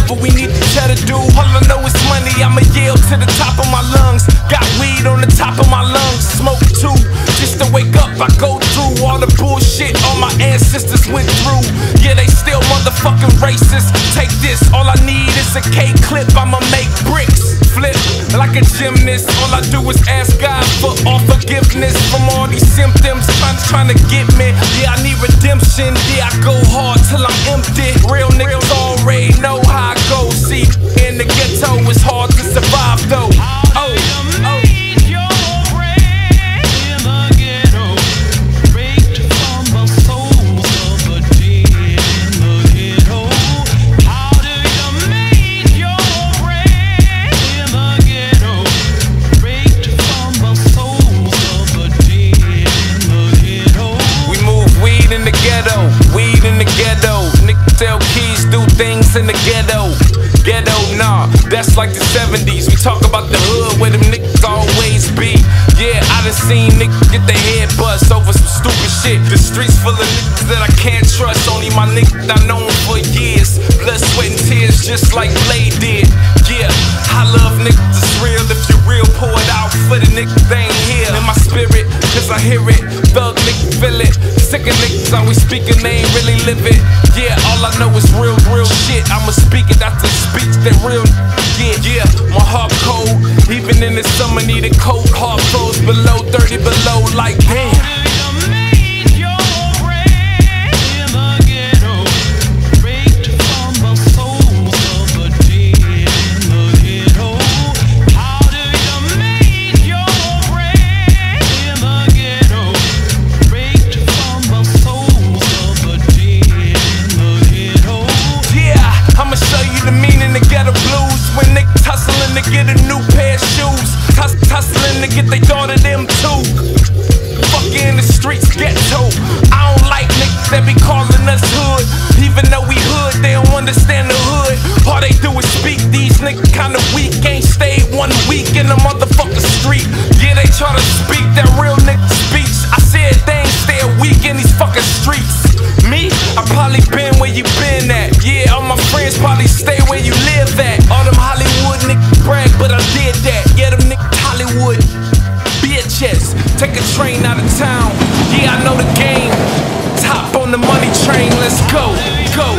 whatever we need to try to do. All I know is money, I'ma yell to the top of my lungs. Got weed on the top of my lungs, smoke too. Just to wake up, I go through all the bullshit all my ancestors went through. Yeah, they still motherfucking racist. Take this, all I need is a K clip, I'ma make bricks. Flip like a gymnast, all I do is ask God for all forgiveness from all these symptoms trying to get me. Yeah, I need redemption, yeah, I go hard till I'm empty. Real niggas already know how I go. See, in the ghetto it's hard to survive though. Weed in the ghetto, niggas sell keys, do things in the ghetto. Ghetto, nah, that's like the 70s. We talk about the hood where them niggas always be. Yeah, I done seen niggas get their head bust over some stupid shit. The streets full of niggas that I can't trust. Only my niggas I known for years. Blood, sweat, and tears just like Blade did. Yeah, I love niggas, it's real. If you real, pour it out for the niggas they ain't here. In my spirit, cause I hear it. Thug niggas feel it. Sick of niggas always speaking, they ain't really live it. Yeah, all I know is real shit. I'ma speak it after speech that real get. Yeah, my heart cold. Even in the summer, need a coat. Heart froze below 30 below, like damn. Get a new pair of shoes, hustling to get they daughter them too. Fucking in the streets ghetto. I don't like niggas that be calling us hood. Even though we hood, they don't understand the hood. All they do is speak, these niggas kinda weak. Ain't stayed 1 week in the motherfucking street. Yeah, they try to speak that real nigga speech. I said they ain't stay a week in these fucking streets. Me, I probably been where you been at. Yeah, all my friends probably stay where you live at. All them Hollywood niggas brag, but I did that. Yeah, them niggas Hollywood bitches. Take a train out of town. Yeah, I know the game. Top on the money train, let's go, go.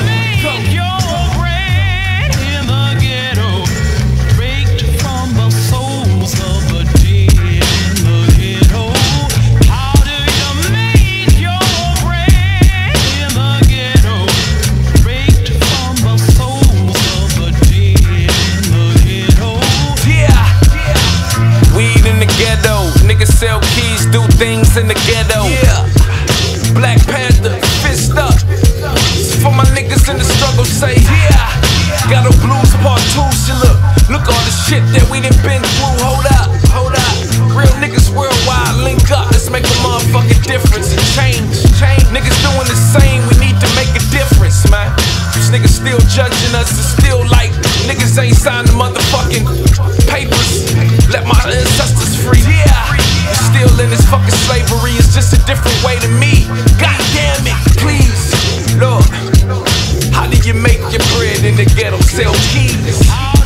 Niggas sell keys, do things in the ghetto. Yeah, Black Panther, fist up. For my niggas in the struggle, say yeah. Got a blues part 2, shit look all the shit that we done been through. Hold up. Real niggas worldwide, link up. Let's make a motherfucking difference and change. Niggas doing the same, we need to make a difference, man. These niggas still judging us, it's still like niggas ain't signed the motherfucking papers. Let my ancestors free. Yeah. Still in this fucking slavery, it's just a different way to me. God damn it, please, Lord, how do you make your bread in the ghetto? Sell keys.